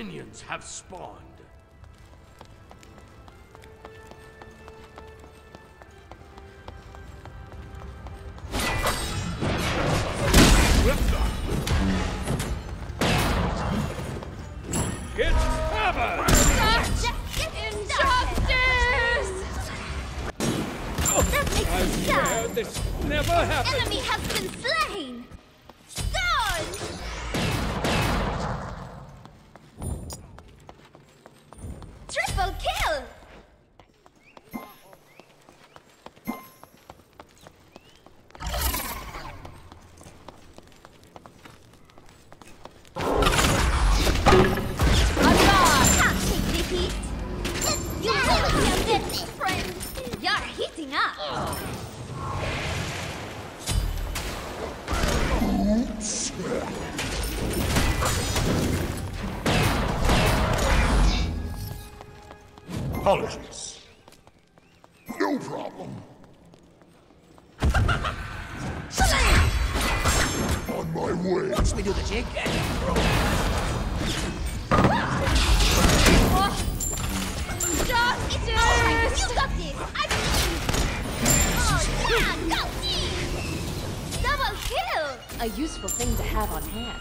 minions have spawned. It's covered! That makes me sad. This never happened! Enemy has been slain! Done! Triple kill! Can't take defeat! You will be a dead friend! You're heating up! Apologies. No problem. On my way. Watch me do the jig. Justice! You got this! I believe! Oh yeah, go team! Double kill! A useful thing to have on hand.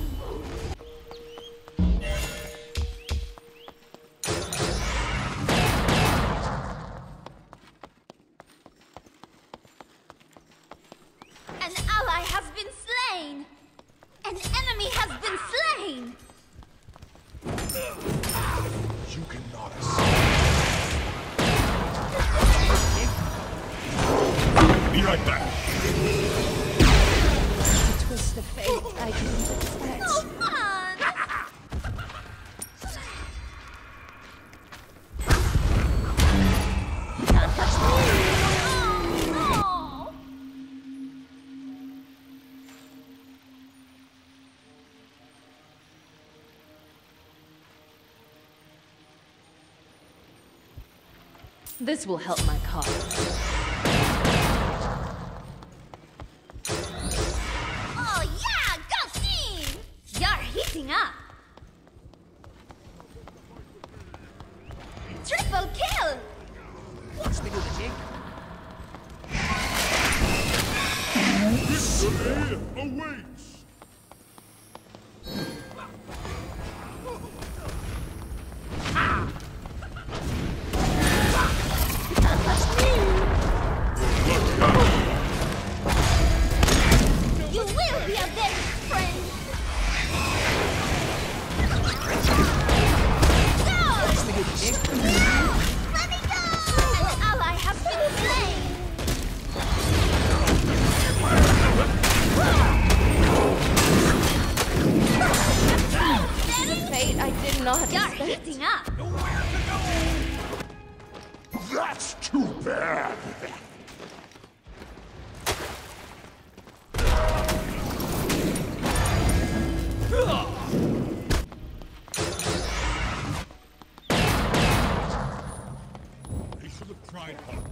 An ally has been slain! An enemy has been slain! You cannot escape. Be right back. A twist of fate I didn't expect. So fun! Can't touch me! Oh, no! This will help my cause. Oh yeah, go team! You're heating up! Triple kill! Watch me do the jig. Victory awaits. You will be a dead friend! Go! Watch me do the jig. Let me go! An ally has been slain! Fate I did not You're expect. heating up! That's too bad. He should have tried harder.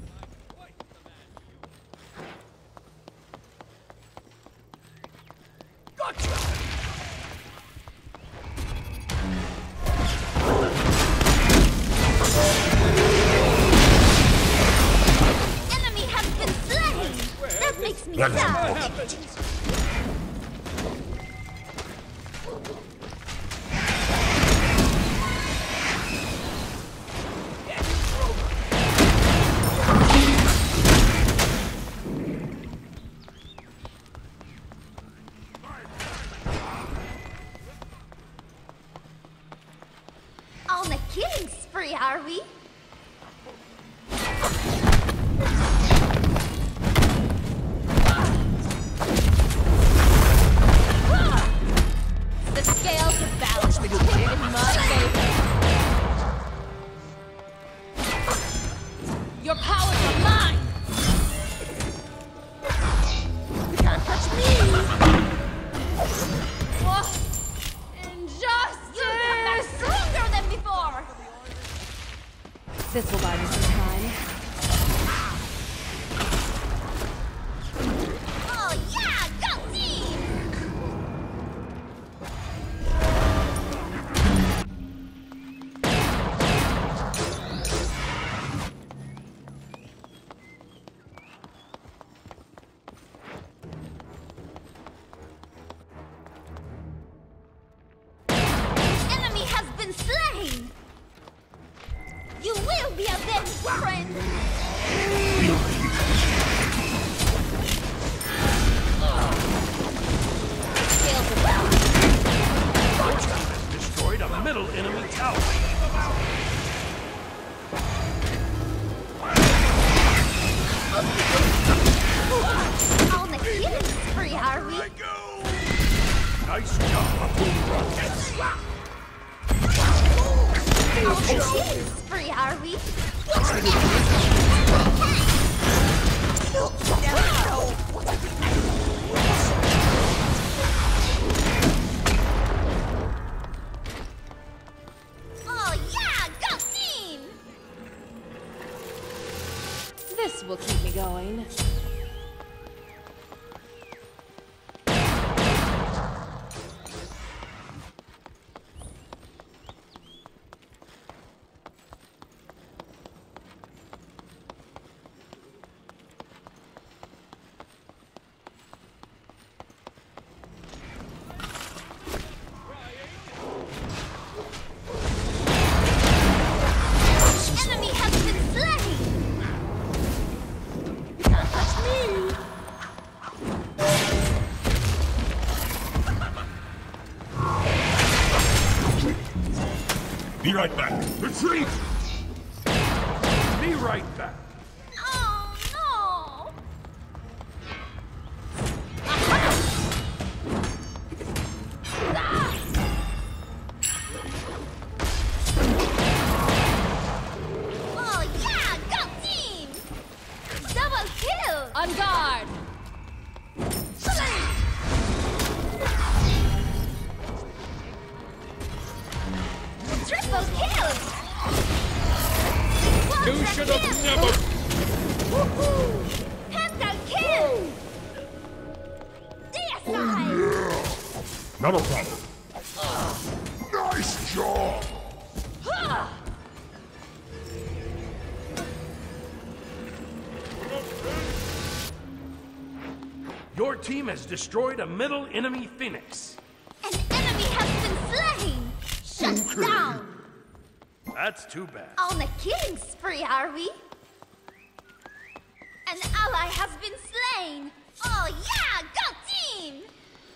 Enemy has been slain! That makes me sad! On a killing spree, are we? The scales of balance Watch me do the jig. In my favor. Your powers are mine! You can't touch me. Injustice! You come back stronger than before! Nice job. On a killing spree, are we? Oh yeah, go team! This will keep me going. Enemy has been slain! Be right back. Retreat! Be right back. Oh no! Oh yeah, go team! Double kill! On guard! Triple kill! You should have never. Woohoo! Penta kill! Deicide! Not a problem. Nice job! Your team has destroyed a middle enemy Phoenix. An enemy has been slain! Shut down! That's too bad. On a killing spree, are we? An ally has been slain! Oh yeah, go team!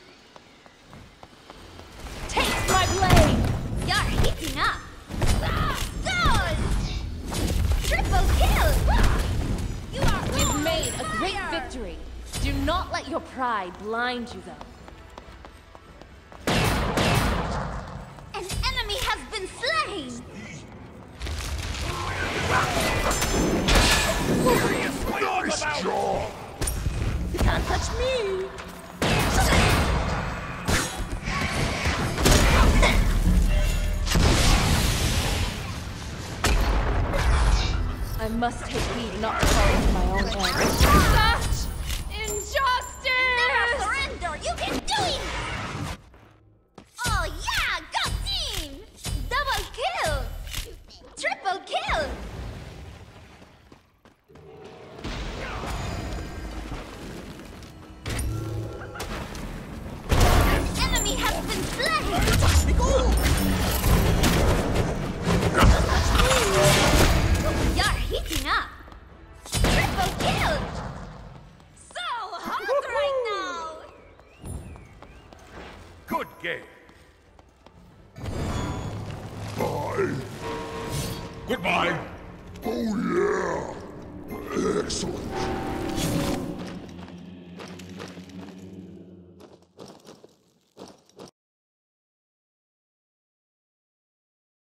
Taste my blade! You're heating up! Good! Triple kill! You are We've on made a great fire! victory. Do not let your pride blind you, though. An enemy has been slain! Nice job! You can't touch me! I must take heed not to fall into my own hands. Such injustice! Never surrender! You can do it! Oh yeah, go team! Double kill! Triple kill! An enemy has been slain! You're heating up! Triple kill! So hot right now! Good game. Bye. Goodbye. Oh yeah. Excellent.